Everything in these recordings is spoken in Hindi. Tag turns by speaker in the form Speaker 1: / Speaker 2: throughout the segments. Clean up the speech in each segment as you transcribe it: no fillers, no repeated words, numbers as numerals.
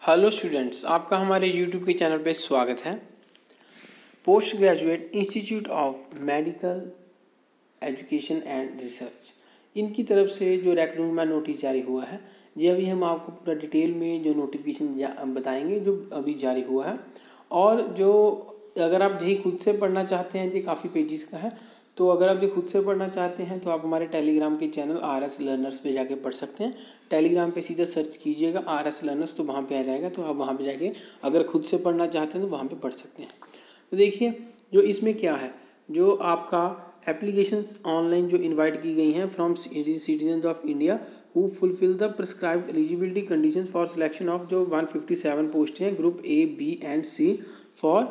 Speaker 1: हेलो स्टूडेंट्स, आपका हमारे यूट्यूब के चैनल पे स्वागत है। Post graduate institute of medical education and research इनकी तरफ से जो रिक्रूटमेंट नोटिस जारी हुआ है, ये अभी हम आपको पूरा डिटेल में जो नोटिफिकेशन बताएंगे जो अभी जारी हुआ है। और जो अगर आप यही खुद से पढ़ना चाहते हैं, ये काफ़ी पेजेस का है, तो अगर आप ये खुद से पढ़ना चाहते हैं तो आप हमारे टेलीग्राम के चैनल RS लर्नर्स पे जाके पढ़ सकते हैं। टेलीग्राम पे सीधा सर्च कीजिएगा RS लर्नर्स, तो वहाँ पे आ जाएगा। तो आप वहाँ पे जाके अगर खुद से पढ़ना चाहते हैं तो वहाँ पे पढ़ सकते हैं। तो देखिए, जो इसमें क्या है, जो आपका एप्लीकेशंस ऑनलाइन जो इनवाइट की गई हैं from citizen of India who fulfil the prescribed eligibility conditions for selection of जो 157 पोस्ट हैं group A, B and C for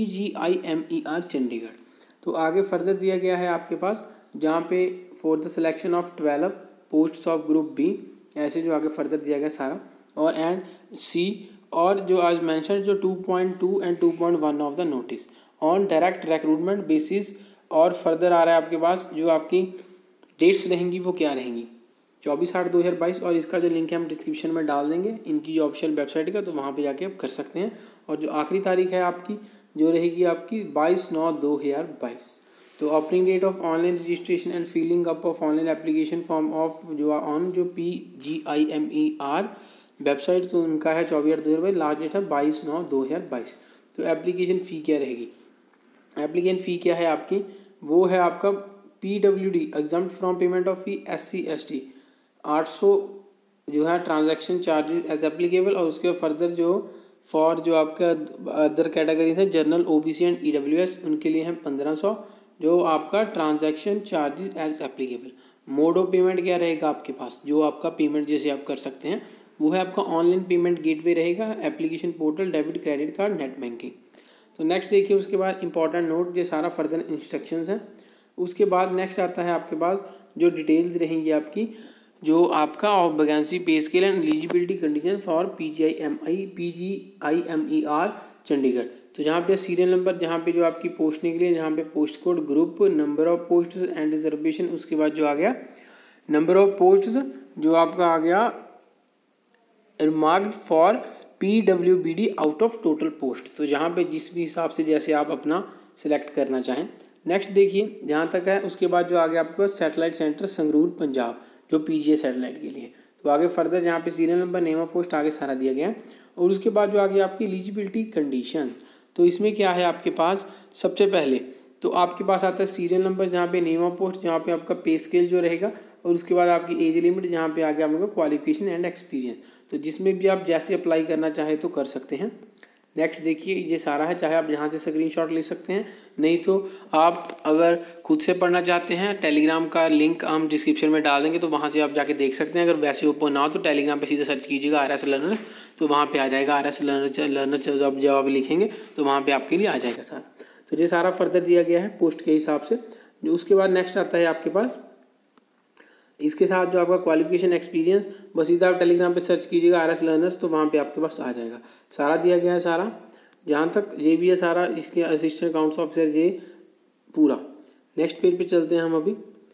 Speaker 1: PGIMER Chandigarh. तो आगे फर्दर दिया गया है आपके पास, जहाँ पे for the selection of 12 posts of group B, ऐसे जो आगे फर्दर दिया गया सारा, और एंड C, और जो आज मेंशन जो 2.2 and 2.1 of the notice on direct recruitment basis. और फर्दर आ रहा है आपके पास जो आपकी डेट्स रहेंगी वो क्या रहेंगी, 24/8/2022। और इसका जो लिंक है हम डिस्क्रिप्शन में डाल देंगे इनकी जो ऑफिशियल वेबसाइट का, तो वहाँ पे जाके आप कर सकते हैं। और जो आखिरी तारीख है आपकी जो रहेगी आपकी 22/9/2022। तो opening date of online registration and filling up of online application form of जो ऑन जो PGIMER वेबसाइट, तो उनका है 24/8/2022, लास्ट डेट है 22/9/2022। तो एप्लीकेशन फ़ी क्या रहेगी, एप्लीकेशन फ़ी क्या है आपकी, वो है आपका PWD exempt from payment of fee SC ST 800 जो है ट्रांजैक्शन चार्जेस एज एप्लीकेबल। और उसके फर्दर जो फॉर जो आपका अदर कैटेगरीज है जनरल OBC एंड EWS, उनके लिए है 1500 जो आपका transaction charges as applicable. Mode of payment क्या रहेगा आपके पास, जो आपका पेमेंट जैसे आप कर सकते हैं वो है आपका ऑनलाइन पेमेंट गेटवे रहेगा, application portal, debit credit card, net banking. तो नेक्स्ट देखिए, उसके बाद इंपॉर्टेंट नोट, ये सारा फर्दर इंस्ट्रक्शंस हैं। उसके बाद नेक्स्ट आता है आपके पास जो डिटेल्स रहेंगी आपकी, जो आपका vacancy pay scale and eligibility condition for PGIMER Chandigarh. तो जहाँ पे सीरियल नंबर, जहाँ पे जो आपकी पोस्ट निकली, जहाँ पे post code, group, number of post and reservation. उसके बाद जो आ गया नंबर ऑफ पोस्ट जो आपका आ गया marked for PWBD out of total post. तो जहाँ पे जिस भी हिसाब से जैसे आप अपना सिलेक्ट करना चाहें। नेक्स्ट देखिए, जहाँ तक है उसके बाद जो आ गया आपके पास सैटेलाइट सेंटर संगरूर पंजाब जो PGI सैटेलाइट के लिए। तो आगे फर्दर यहाँ पे serial number, name of post आगे सारा दिया गया है। और उसके बाद जो आ गया आपकी एलिजिबिलिटी कंडीशन, तो इसमें क्या है आपके पास, सबसे पहले तो आपके पास आता है सीरियल नंबर, जहाँ पे नेम ऑफ पोस्ट, जहाँ पे आपका पे स्केल जो रहेगा, और उसके बाद आपकी एज लिमिट, जहाँ पे आ गया आपका क्वालिफिकेशन एंड एक्सपीरियंस। तो जिसमें भी आप जैसे अप्लाई करना चाहे तो कर सकते हैं। नेक्स्ट देखिए, ये सारा है, चाहे आप यहाँ से स्क्रीनशॉट ले सकते हैं, नहीं तो आप अगर खुद से पढ़ना चाहते हैं टेलीग्राम का लिंक हम डिस्क्रिप्शन में डाल देंगे, तो वहाँ से आप जाके देख सकते हैं। अगर वैसे ओपन ना हो तो टेलीग्राम पे सीधे सर्च कीजिएगा RS लर्नर्स, तो वहाँ पे आ जाएगा RS लर्नर्स जब आप लिखेंगे तो वहाँ पे आपके लिए आ जाएगा सारा। तो ये सारा फर्दर दिया गया है पोस्ट के हिसाब से। उसके बाद नेक्स्ट आता है आपके पास इसके साथ जो आपका क्वालिफिकेशन एक्सपीरियंस, बस सीधा आप टेलीग्राम पे सर्च कीजिएगा RS लर्नर्स, तो वहाँ पे आपके पास आ जाएगा। सारा दिया गया है सारा, जहाँ तक ये भी है सारा, इसके असिस्टेंट अकाउंट्स ऑफिसर ये पूरा। नेक्स्ट पेज पे चलते हैं हम अभी,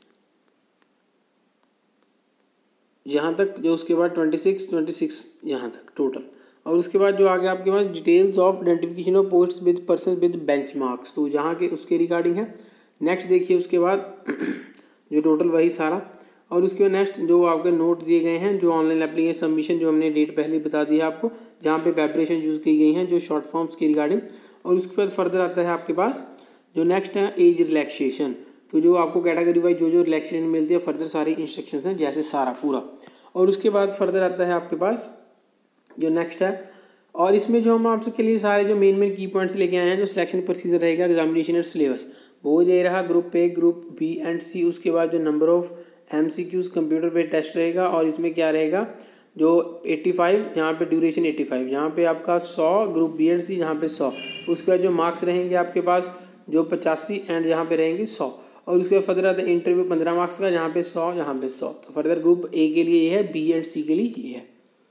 Speaker 1: जहाँ तक जो उसके बाद 26 यहाँ तक टोटल। और उसके बाद जो आ गया आपके पास details of identification of post with person with benchmarks, तो जहाँ के उसके रिगार्डिंग है। नेक्स्ट देखिए, उसके बाद जो टोटल वही सारा। और उसके बाद नेक्स्ट जो आपके नोट दिए गए हैं, जो ऑनलाइन एप्लीकेशन सबमिशन, जो हमने डेट पहले बता दी है आपको, जहाँ पे वेबरेशन यूज़ की गई हैं जो शॉर्ट फॉर्म्स की रिगार्डिंग। और उसके बाद फर्दर आता है आपके पास जो नेक्स्ट है एज रिलैक्सेशन, तो जो आपको कैटेगरी वाइज जो रिलैक्सेशन मिलती है, फर्दर सारी इंस्ट्रक्शंस हैं जैसे सारा पूरा। और उसके बाद फर्दर आता है आपके पास जो नेक्स्ट है, और इसमें जो हम आपके लिए सारे जो मेन की पॉइंट्स लेके आए हैं, जो सिलेक्शन प्रोसीजर रहेगा, एग्जामिनेशन और सिलेबस वो ये रहा, group A, group B and C। उसके बाद जो नंबर ऑफ MCQs कंप्यूटर पे टेस्ट रहेगा, और इसमें क्या रहेगा जो 85, जहाँ पे ड्यूरेशन 85, जहाँ पे आपका 100 ग्रुप B एंड C, जहाँ पे 100। उसके बाद जो मार्क्स रहेंगे आपके पास जो 85 एंड जहाँ पे रहेंगे 100। और उसके बाद फर्दर आता है इंटरव्यू 15 मार्क्स का, जहाँ पे 100, जहाँ पे 100। तो फर्दर ग्रुप A के लिए ये है, B एंड C के लिए ये है।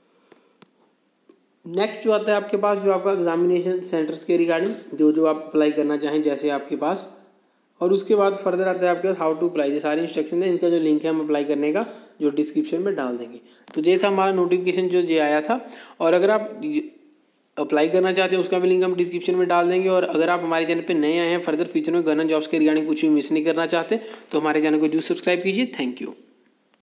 Speaker 1: नेक्स्ट जो आता है आपके पास जो आपका एग्जामिनेशन सेंटर्स के रिगार्डिंग, जो आप अप्लाई करना चाहें जैसे आपके पास। और उसके बाद फर्दर आता है आपके पास हाउ टू अप्लाई, ये सारी इंस्ट्रक्शन है, इनका जो लिंक है हम अप्लाई करने का जो डिस्क्रिप्शन में डाल देंगे। तो ये था हमारा नोटिफिकेशन जो ये आया था, और अगर आप अप्लाई करना चाहते हैं उसका भी लिंक हम डिस्क्रिप्शन में डाल देंगे। और अगर आप हमारे चैनल पे नए आए हैं, फर्दर फ्यूचर में गवर्नमेंट जॉब्स के रिगार्डिंग कुछ भी मिस नहीं करना चाहते, तो हमारे चैनल को जरूर सब्सक्राइब कीजिए। Thank you.